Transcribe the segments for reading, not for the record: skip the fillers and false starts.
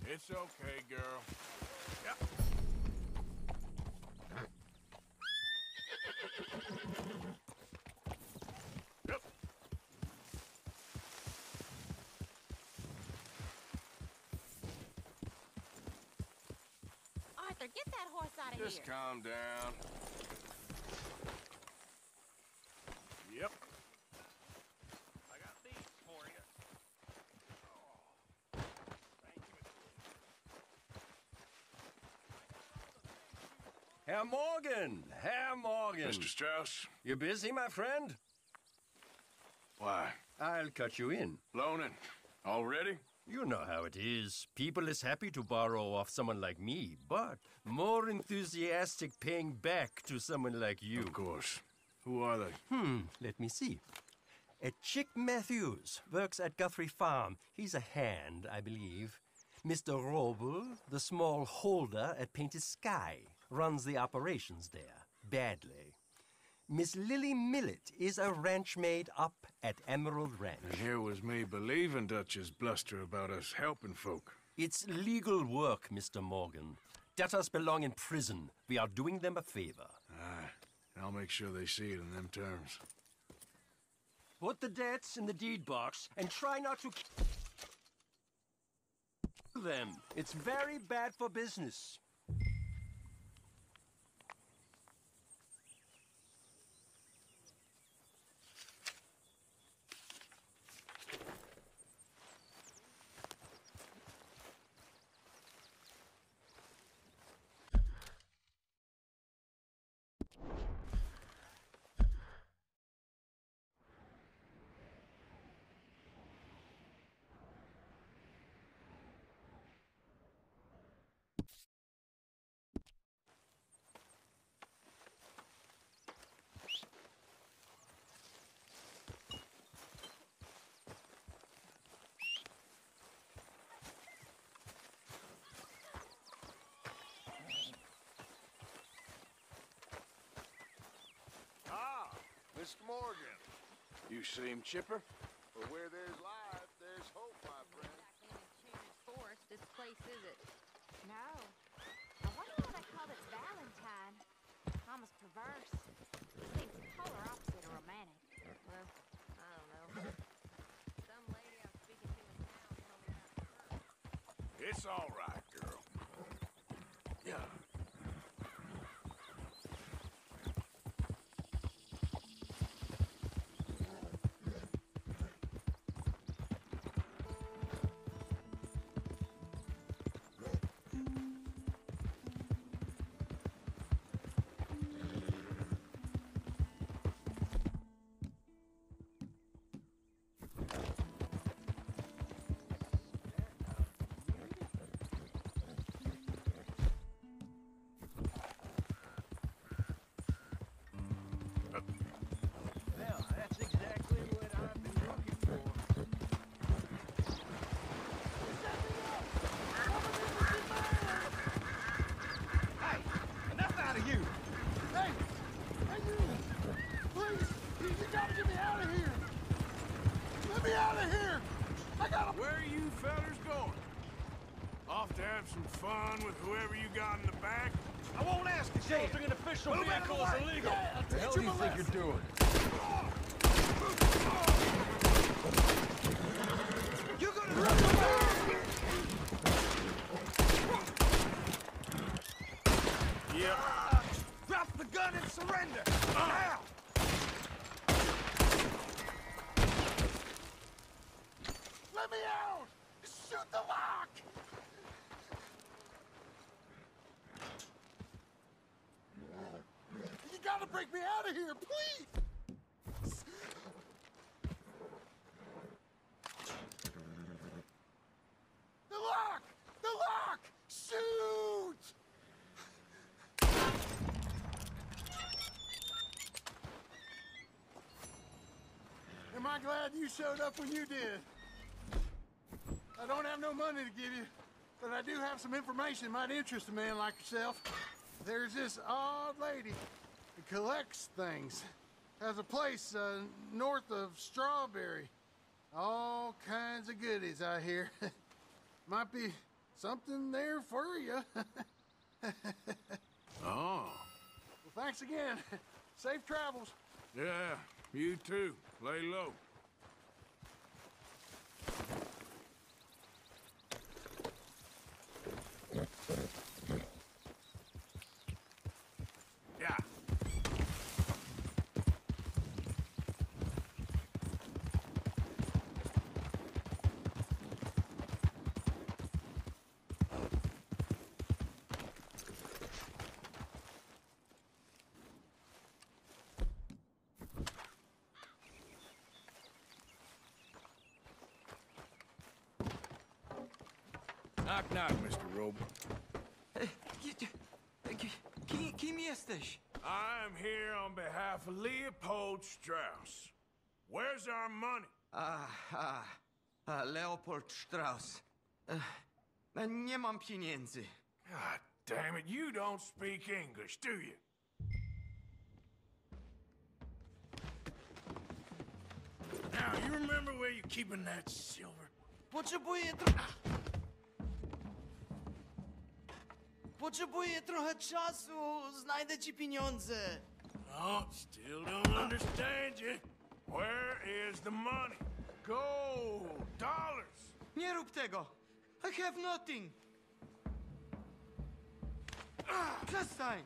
It's okay, girl. Yep. Yep. Arthur, get that horse out of Just here. calm down. Yep. I got these for you. Oh. Thank you. Herr Morgan! Herr Morgan! Mr. Strauss? You busy, my friend? Why? I'll cut you in. Loaning. Already? You know how it is. People is happy to borrow off someone like me, but more enthusiastic paying back to someone like you. Of course. Who are they? Let me see. Chick Matthews works at Guthrie Farm. He's a hand, I believe. Mr. Roble, the small holder at Painted Sky, runs the operations there, badly. Miss Lily Millet is a ranch maid up at Emerald Ranch. And here was me believing Dutch's bluster about us helping folk. It's legal work, Mr. Morgan. Debtors belong in prison. We are doing them a favor. Aye. I'll make sure they see it in them terms. Put the debts in the deed box and try not to kill them. It's very bad for business. Mr. Morgan. You seem chipper? But where there's life, there's hope, my friend. Exactly in Enchanted Forest, this place, is it? No. I wonder why they called it Valentine. Almost perverse. It seems polar opposite of romantic. Well, I don't know. Some lady I was speaking to in town told me about her. It's all right, girl. Yeah. Well, that's exactly what I've been looking for. Hey, enough out of you! Hey! Hey, you! Please! You gotta get me out of here! Let me out of here! I gotta... Where are you fellers going? Off to have some fun with whoever you got in the back? I won't ask you. Sheltering an official vehicle is illegal. Yeah, What the hell do you think you're doing? You're gonna run away! Yep. Drop the gun and surrender! Now! Let me out! Shoot the lock! You gotta break me out of here, please! The lock! The lock! Shoot! Am I glad you showed up when you did? I don't have no money to give you, but I do have some information that might interest a man like yourself. There's this odd lady who collects things. Has a place north of Strawberry. All kinds of goodies, I hear. something there for you. Oh. Well, thanks again. Safe travels. Yeah, you too. Lay low. Yeah. Knock, knock, Mr. Robe. Kim jesteś? I'm here on behalf of Leopold Strauss. Where's our money? Leopold Strauss. Nie mam pieniędzy. God damn it, you don't speak English, do you? Now, you remember where you're keeping that silver? Potrzebuję trochę czasu. Znajdę ci pieniądze. Oh, still don't understand you. Where is the money? Gold, dollars. Nie rób tego. I have nothing. Przestań.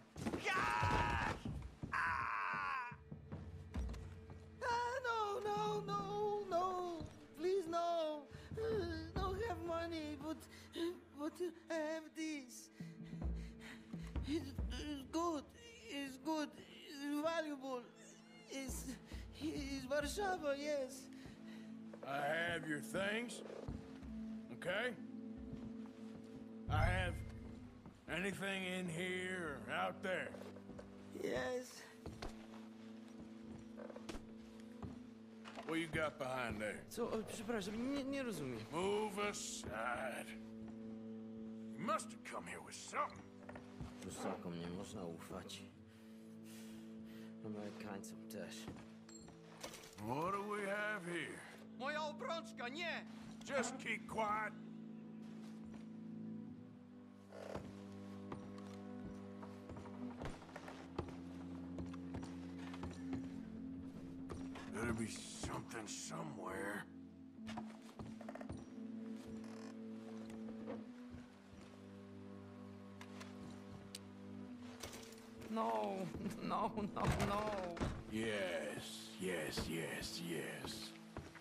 No. Please, no. Don't have money, but I have this. It's good. It's good. It's valuable. It's Warszawa, yes. I have your things, okay? I have anything in here or out there. Yes. What you got behind there? Co? Przepraszam, nie rozumiem. Move aside. You must have come here with something. Prusakom nie można ufać. Amerykańcom też. What do we have here? Moja obrączka, nie! Just keep quiet. Better be something somewhere. No. Yes.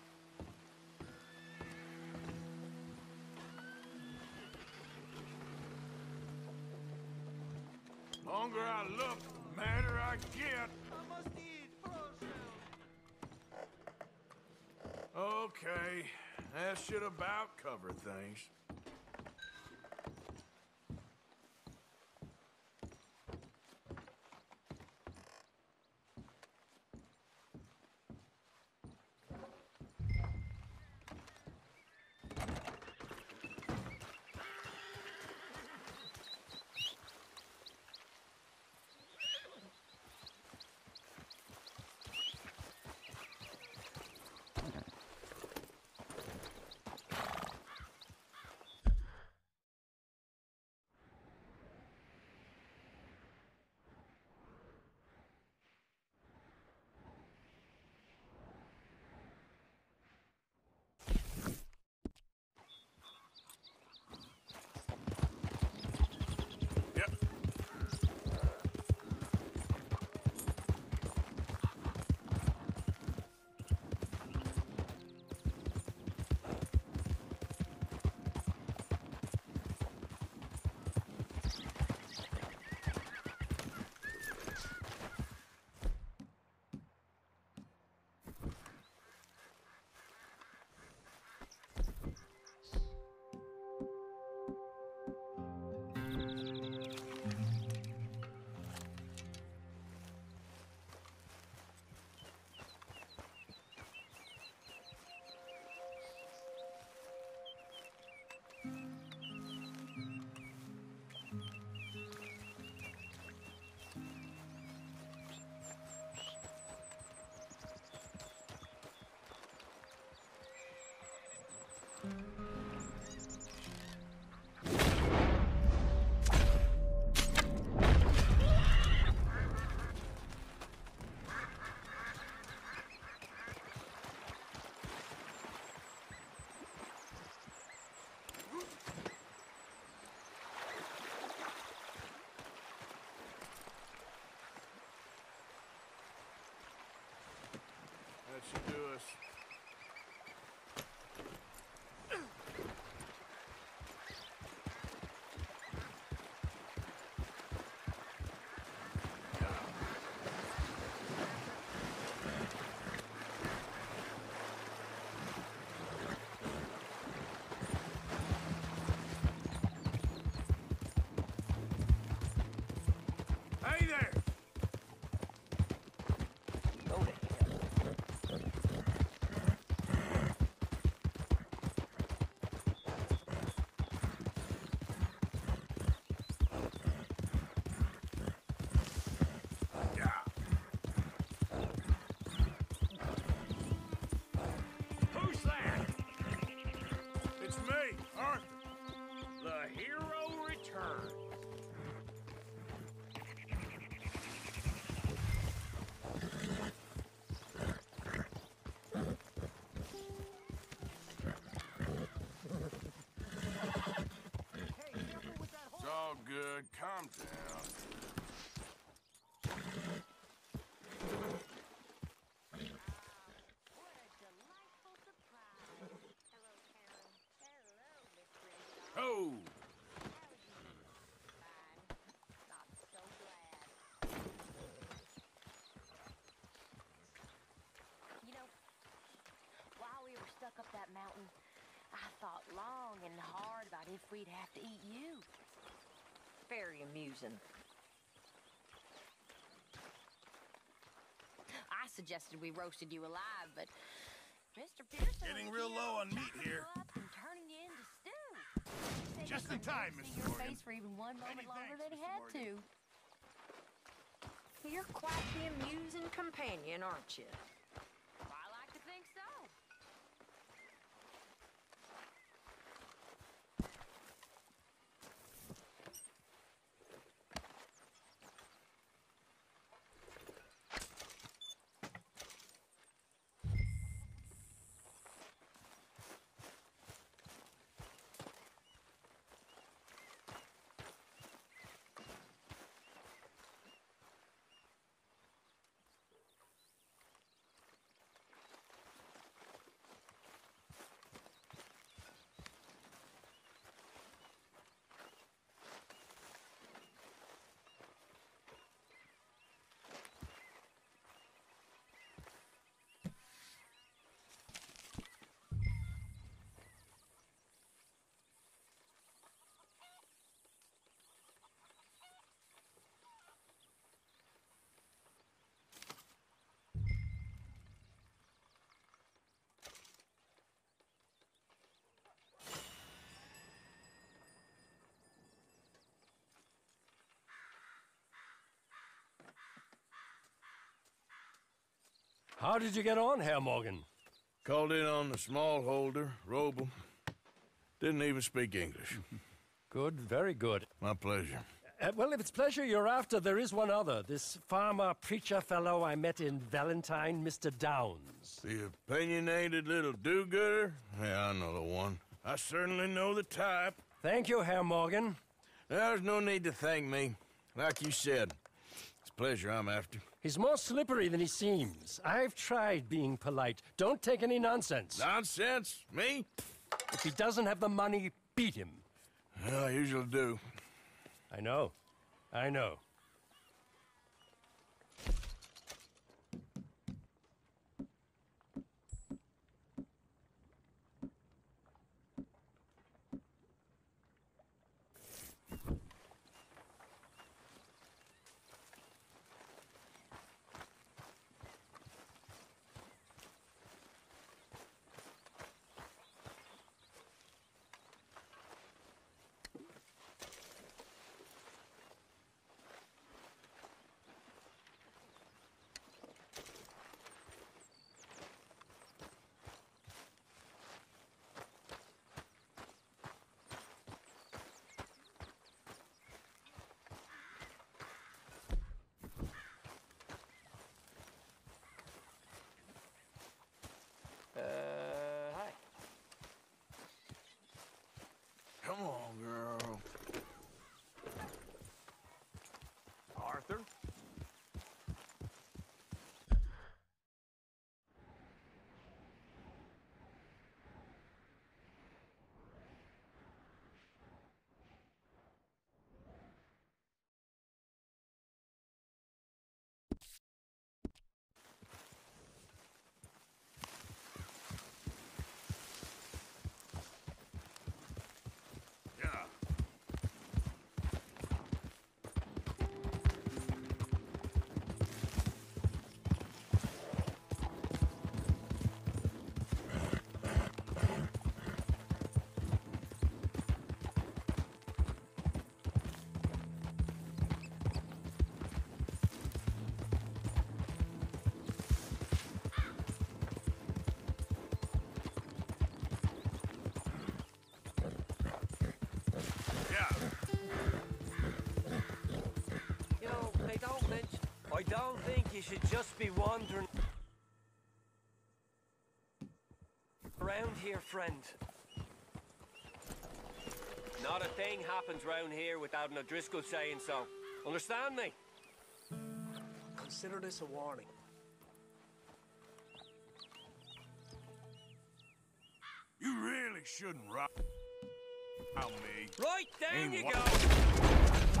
Longer I look, the madder I get. I must eat, proszę. Okay, that should about cover things. calm down. What a delightful surprise. Hello, Karen. Hello, Miss Grimshaw. Oh! How are you? Fine. Not so glad. You know, while we were stuck up that mountain, I thought long and hard about if we'd have to eat you. Very amusing. I suggested we roasted you alive, but Mr. Pearson Getting was real here low on meat chopping here. you up and turning you into stew. Said he Just in couldn't time, see Mr. your Morgan. face for even one moment Many longer thanks, than he Mr. had Morgan. to. You're quite the amusing companion, aren't you? I like to think so. How did you get on, Herr Morgan? Called in on the smallholder, Roble. Didn't even speak English. Good, very good. My pleasure. Well, if it's pleasure you're after, there is one other. This farmer preacher fellow I met in Valentine, Mr. Downs. The opinionated little do-gooder? Yeah, I know the one. I certainly know the type. Thank you, Herr Morgan. There's no need to thank me. Like you said, it's pleasure I'm after. He's more slippery than he seems. I've tried being polite. Don't take any nonsense. Nonsense? Me? If he doesn't have the money, beat him. Well, I usually do. I know. I know. Hi. Come on, girl. Arthur? Yeah. Yeah. You know, I don't think you should just be wandering around here, friend. Not a thing happens round here without an O'Driscoll saying so. Understand me? Consider this a warning. You really shouldn't rob me. Right, down you Ain't go!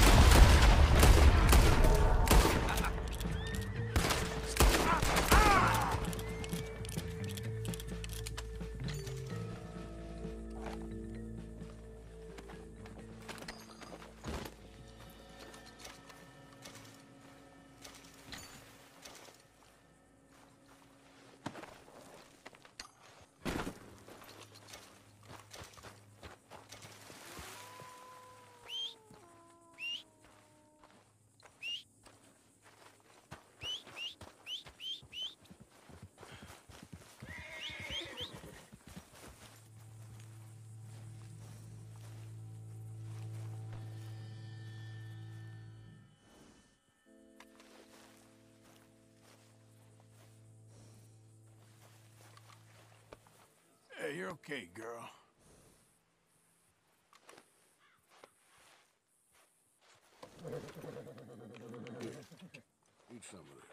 Hey, you're okay, girl. Eat some of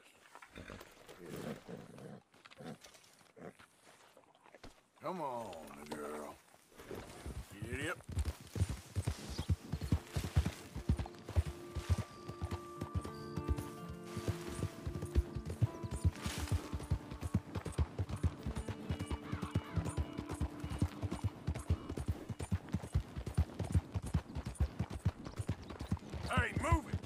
this. Come on, girl. You idiot. Hey, move it!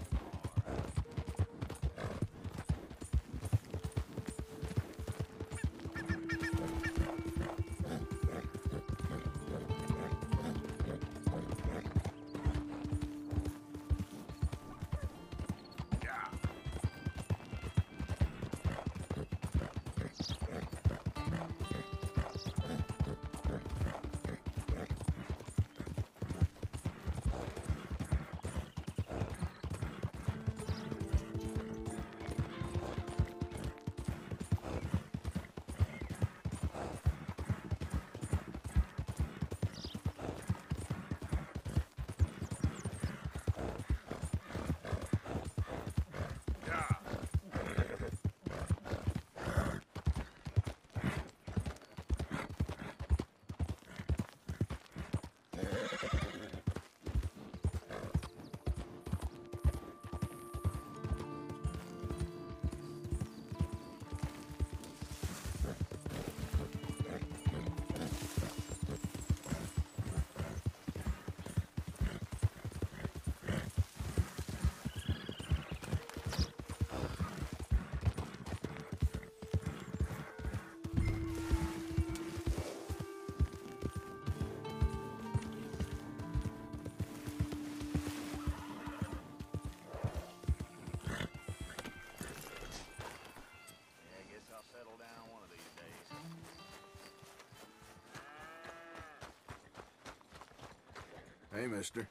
Hey, mister.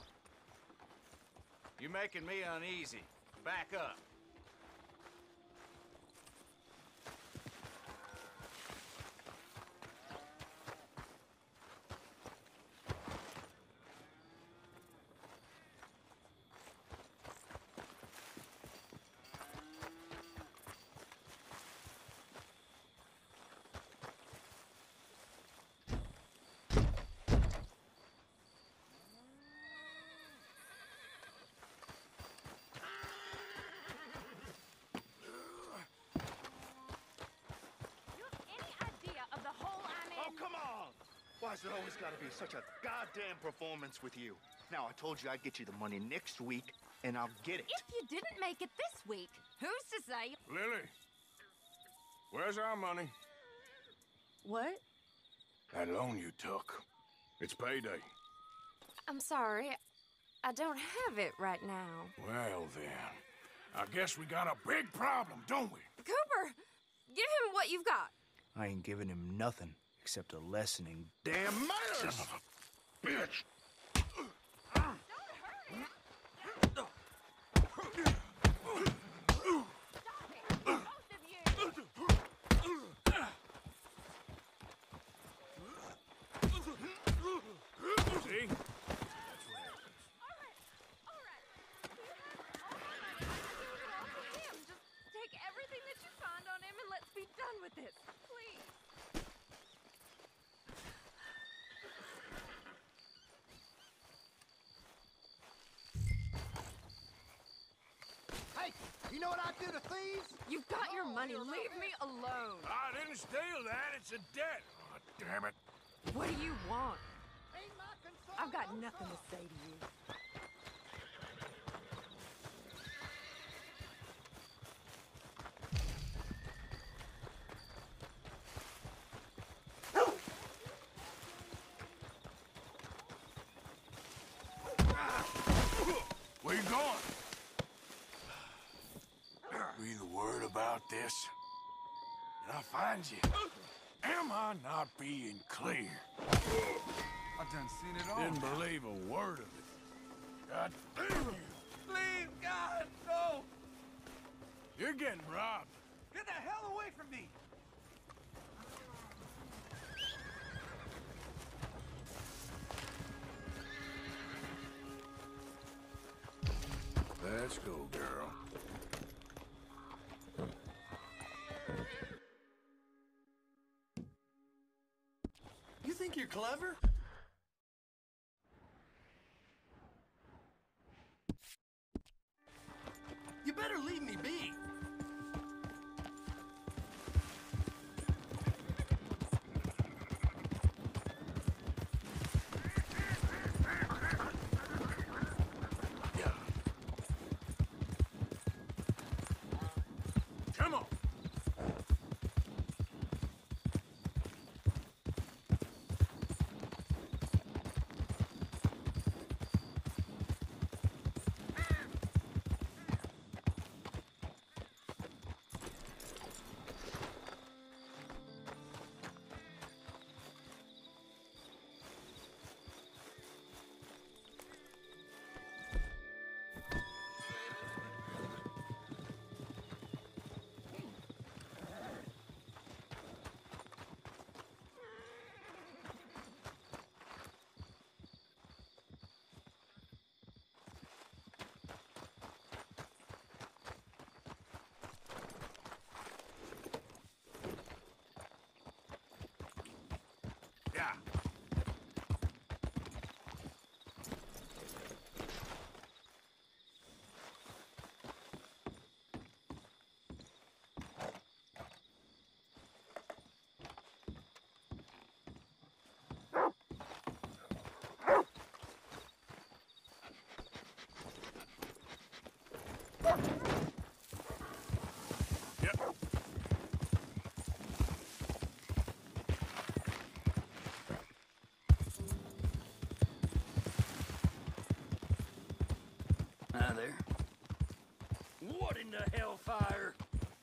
You're making me uneasy. Back up. Why's it always gotta be such a goddamn performance with you? Now, I told you I'd get you the money next week, and I'll get it. If you didn't make it this week, who's to say? Lily, where's our money? What? That loan you took. It's payday. I'm sorry. I don't have it right now. Well, then. I guess we got a big problem, don't we? Cooper, give him what you've got. I ain't giving him nothing except a lesson in damn manners! Son of a bitch! See? You know what I do to thieves? You've got your money. Leave me alone. I didn't steal that. It's a debt. Oh, damn it. What do you want? Ain't my concern. I've got nothing to say to you. Where you going? Breathe a word about this, and I'll find you. Am I not being clear? I done seen it all. Didn't believe a word of it. God damn you! Please, God, no! You're getting robbed. Get the hell away from me! Let's go, girl. You think you're clever? You better leave me be. Yeah. Come on. Yeah. Yep. Hi there. What in the hellfire?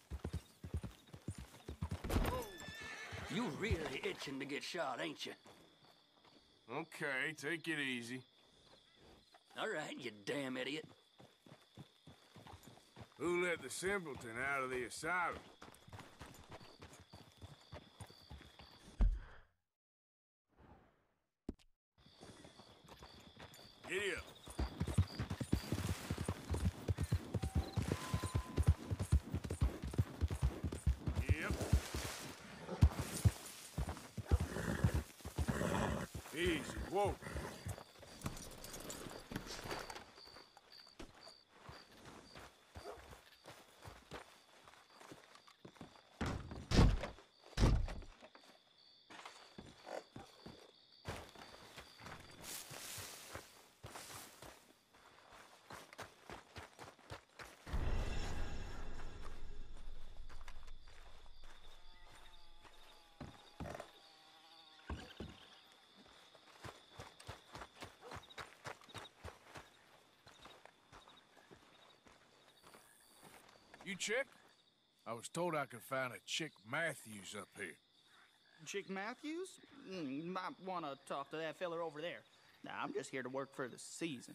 You really itching to get shot, ain't you? Okay, take it easy. All right, you damn idiot. Who let the simpleton out of the asylum? Giddy up. Yep. Easy, whoa. You Chick? I was told I could find a Chick Matthews up here. Chick Matthews? Might want to talk to that feller over there. Nah, I'm just here to work for the season.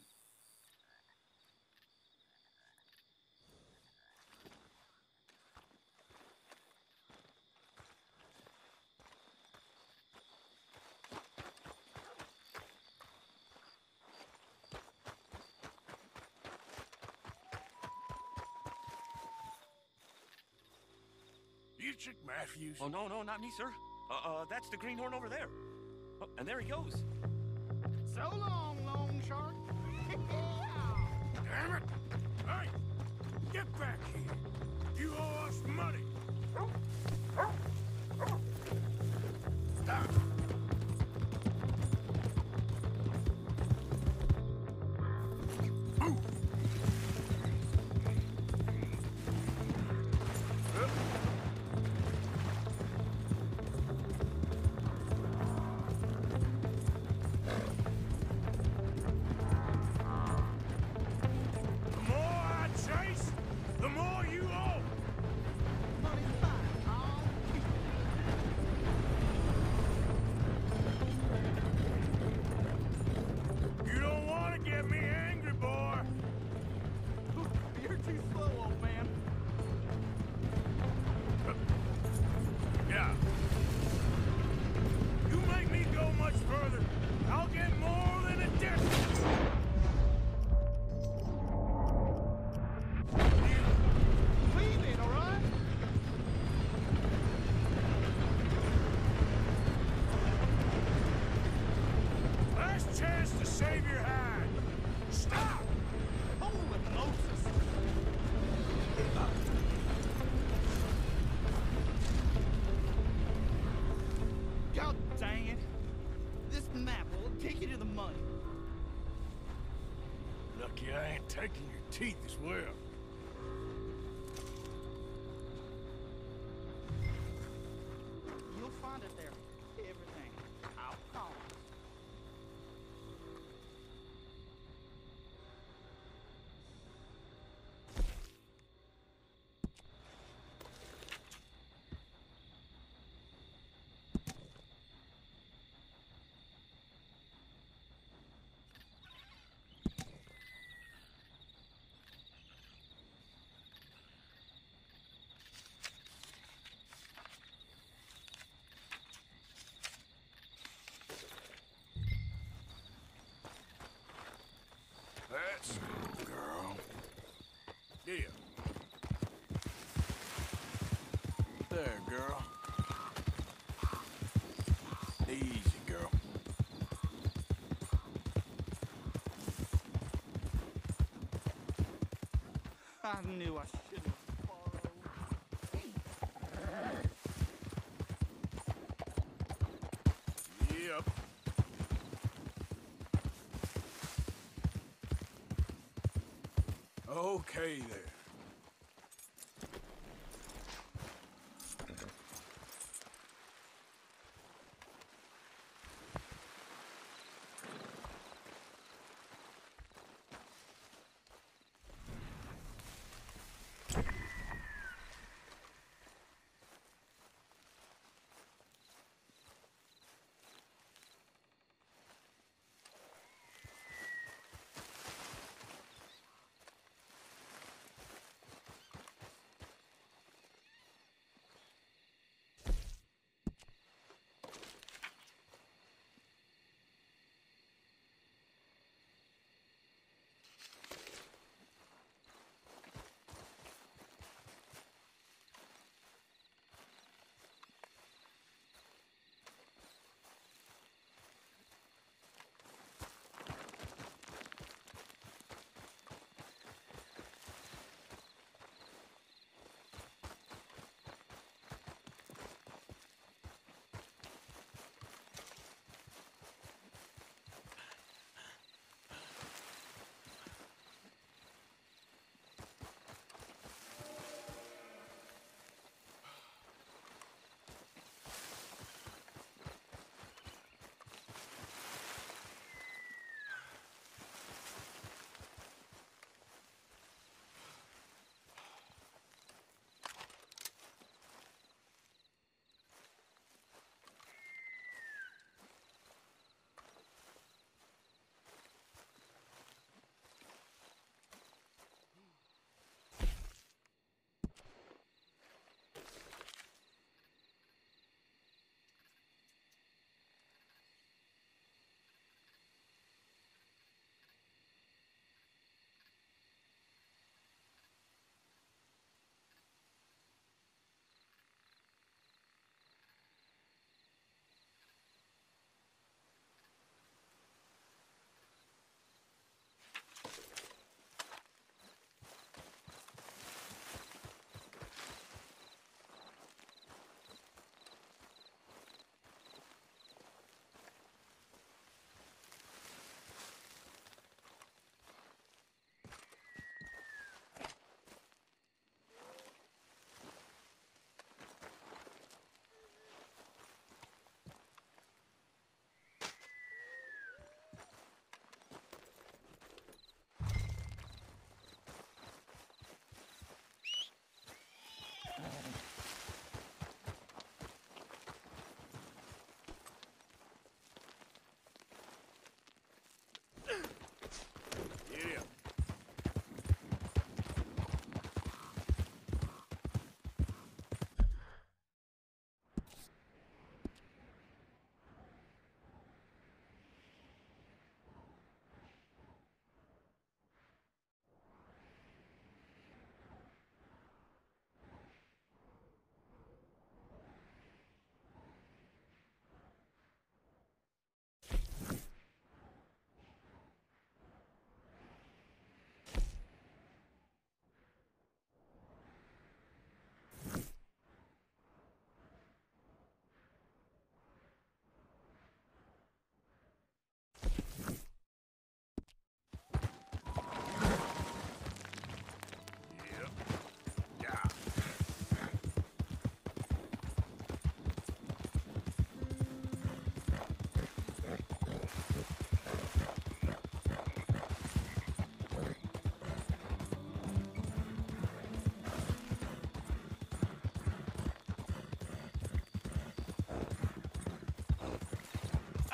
You Chick Matthews? Oh, no, not me, sir. That's the greenhorn over there. Oh, and there he goes. So long, Long Shark. Damn it! Hey! Get back here! your hide. Stop! Holy Moses! God dang it! This map will take you to the money. Lucky I ain't taking your teeth as well. You'll find it there. Everything. I'll promise. That's good, girl. Yeah. There, girl. Easy, girl. I knew I shouldn't have borrowed. Yep. Okay there.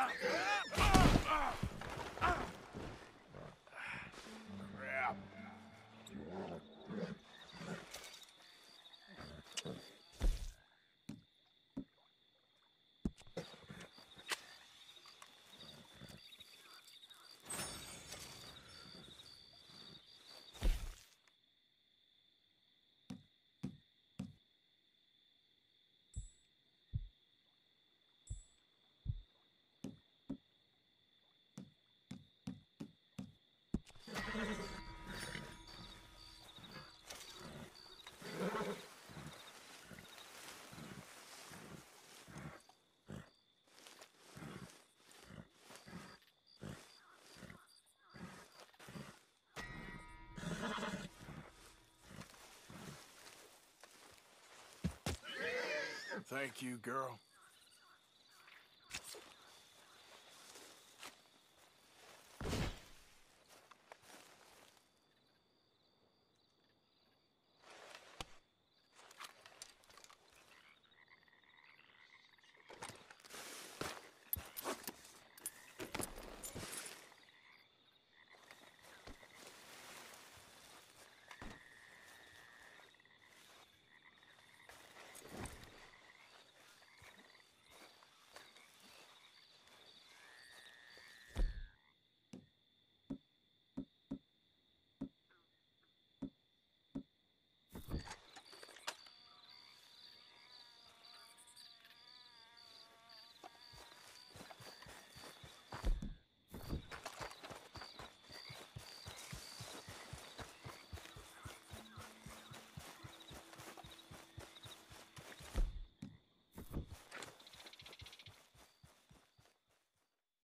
Crap. Thank you, girl.